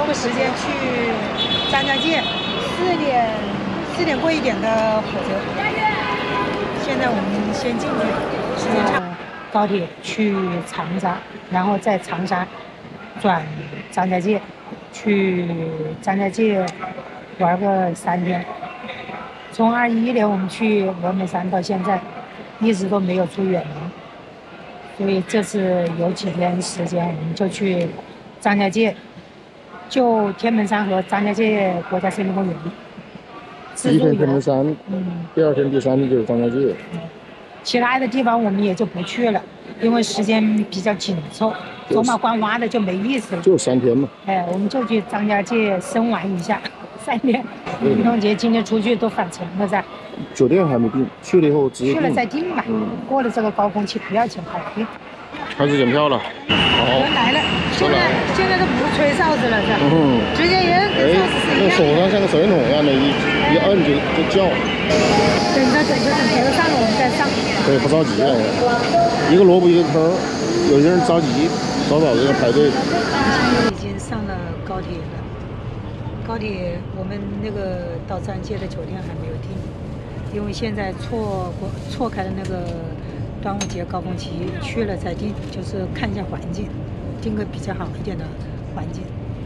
个时间去张家界，4点过一点的火车。现在我们先进去，时间差。高铁去长沙，然后在长沙转张家界，去张家界玩个3天。从21年我们去峨眉山到现在，一直都没有出远门，所以这次有几天时间，我们就去张家界，就天门山和张家界国家森林公园。 第一天天门山，第2天、第3天就是张家界。 其他的地方我们也就不去了，因为时间比较紧凑，走马观花的就没意思了。 就3天嘛。 我们就去张家界深玩一下，3天。运动节今天出去都返程了噻。 酒店还没订，去了以后直接去了再订吧。过了这个高峰期不要钱好订。 开始检票了。 人来了，现在都不吹哨子了，是吧？直接人跟哨子是一样。 那手上像个手电筒一样的，一摁就叫。 等车上了我们再上。 对，不着急了。一个萝卜一个坑，有些人着急，早在那排队。 已经上了高铁了，高铁我们那个到张家界的酒店还没有订，因为现在错开了那个端午节高峰期，去了再订，就是看一下环境，订个比较好一点的环境。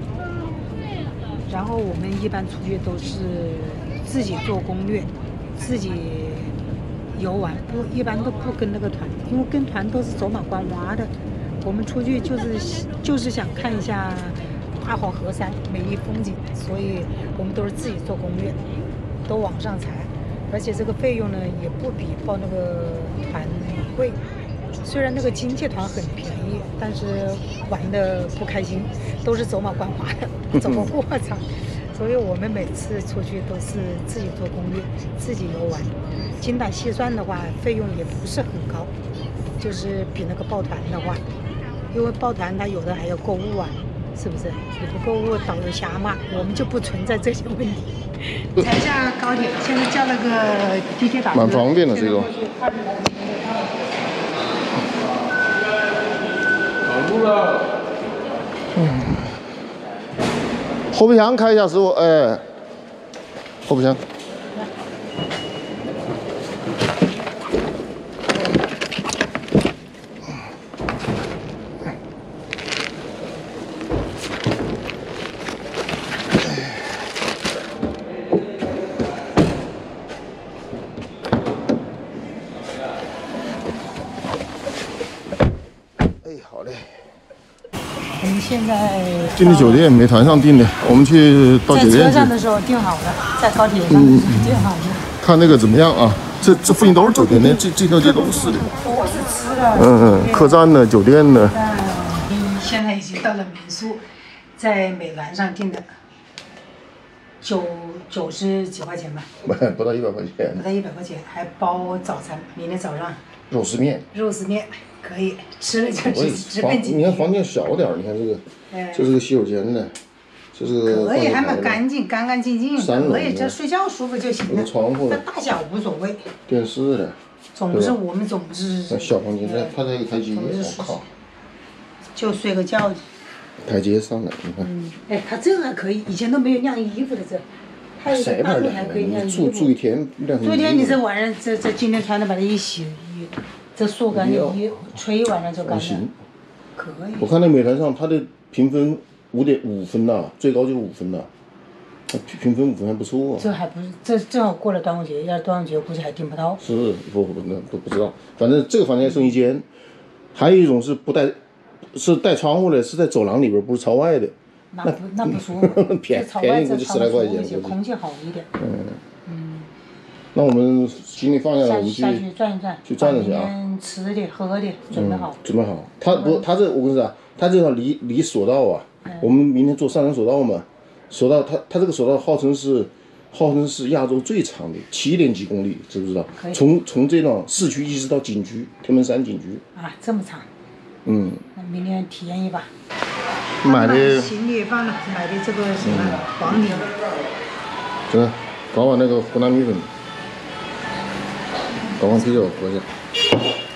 然后我们一般出去都是自己做攻略，自己游玩，一般都不跟那个团，因为跟团都是走马观花的。我们出去就是想看一下大好河山美丽风景，所以我们都是自己做攻略，都网上查，而且这个费用呢也不比报那个团贵。虽然那个经济团很便宜，但是玩的不开心，都是走马观花的，走个过场。所以我们每次出去都是自己做攻略，自己游玩。精打细算的话，费用也不是很高，就是比那个报团的话，因为报团它有的还要购物啊，是不是？你不购物，导游瞎骂，我们就不存在这些问题。才下高铁，现在叫了个地铁导游， 蛮方便的这个。后备箱开一下，师傅。哎，后备箱。好嘞。 我们现在订的酒店没团上订的，我们去到酒店去。 在车上的时候订好了，在高铁上订好了。 看那个怎么样啊？这附近都是酒店的，这条街都是的。 都是吃的。 客栈的、酒店的。 现在已经到了民宿，在美团上订的，90几块钱吧。 不到100块钱。 不到100块钱，还包早餐，明天早上。 肉丝面。 肉丝面可以吃了就直奔景。 你看房间小点，你看这个，这是个洗手间的，这是个。 可以，还蛮干净，干干净净。可以，这睡觉舒服就行了。 窗户。 这大小无所谓。 电视的。 我们总是。 小房间，它这个台阶，我靠。 就睡个觉。 台阶上来，你看。 哎，它这还可以，以前都没有晾衣服的这。还有个大陆还可以晾衣服。 住一天晾。 住一天，你这晚上这今天穿的把它一洗，这速干的一吹一晚上就干了。可以。 我看那美团上它的评分5.5分呐，最高就是5分呐，评分5分还不错。 这还不是，这正好过了端午节，要是端午节估计还订不到。 是不知道，反正这个房间剩一间，还有一种是是带窗户的，是在走廊里边，不是朝外的。 那不舒服。 便宜估计10来块钱。 空气好一点。 那我们行李放下来，我们下去转一转， 去转转去啊。 吃的喝的准备好。 准备好。他我跟你说，他这条离索道啊，我们明天坐上山索道嘛，索道它这个索道号称是亚洲最长的7.几公里，知不知道？从这种市区一直到景区，天门山景区。 啊，这么长。那明天体验一把。 买的行李放了，买的这个什么黄米。 搞碗那个湖南米粉，搞碗啤酒喝一下。